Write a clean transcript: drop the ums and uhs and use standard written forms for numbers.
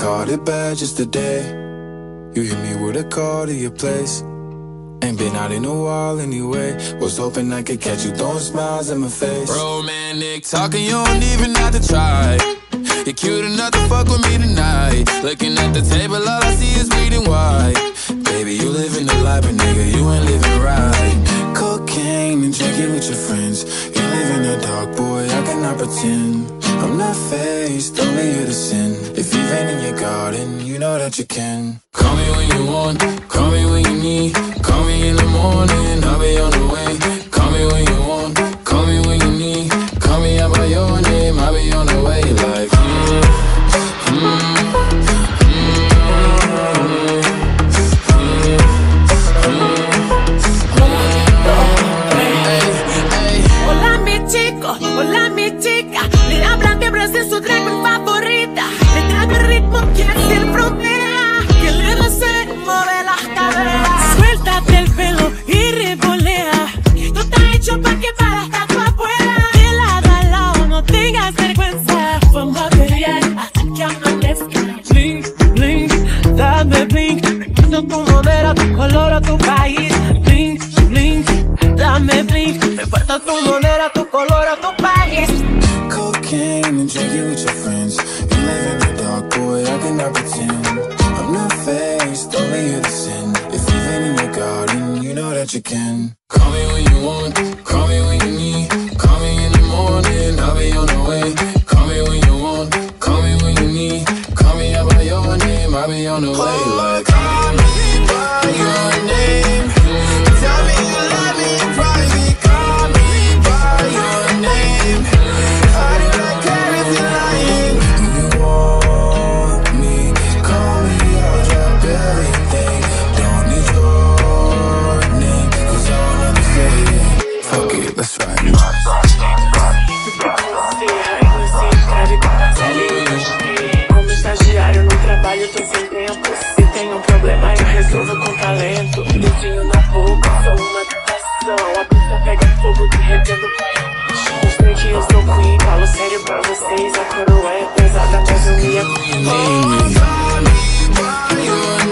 caught it bad just today. You hit me with a call to your place. Ain't been out in a while anyway. Was hoping I could catch you throwing smiles in my face. Romantic talking, you don't even have to try. You're cute enough to fuck with me tonight. Looking at the table, all I see is bleeding white. Baby, you living the life, but nigga, you ain't living right. Cocaine and drinking with your friends. You live in the dark, boy, I cannot pretend. I'm not faced, only here to sin. If you've been in your garden, you know that you can. Call me when you want, call me when you need. Call me in the morning, I'll be on the way. Call me when you want, call me when you need. Call me out by your name, I'll be on the way. Like hola mi chica, le hablan de Brasil, su drag queen favorita. Le traigo el ritmo que es el frontera, que le va a hacer mover las caderas. Suéltate el pelo y revolea, que esto está hecho pa' que para hasta tu abuela. De lado a lado, no tengas vergüenza. Vamos a pelear hasta que amanezca. Blink, blink, dame blink. Me importa tu moneda, tu color o tu país. Blink, blink, dame blink. Me importa tu moneda, tu color o tu país. cocaine and drinking with your friends. You live in the dark, boy, I cannot pretend. I'm not faced, only here to sin. If you've been in your garden, you know that you can. Call me when you want, call me when you need. Call me in the morning, I'll be on the way. Call me when you want, call me when you need. Call me out by your name, I'll be on the way. Like call me by your name. Tell me you love me in private. Call me by your name. I do not care if you're lying. You want me, call me, I'll drop everything. Don't need your name, cause I don't understand it. Fuck it, let's ride. Como estagiário no trabalho, tô sem tempo. Se tem problema, eu resolvo com talento. Dedinho na boca, sou uma tentação. A pista pega fogo, de repente mostrei que eu sou queen. Falo sério pra vocês, a coroa é pesada, mas eu me acuso.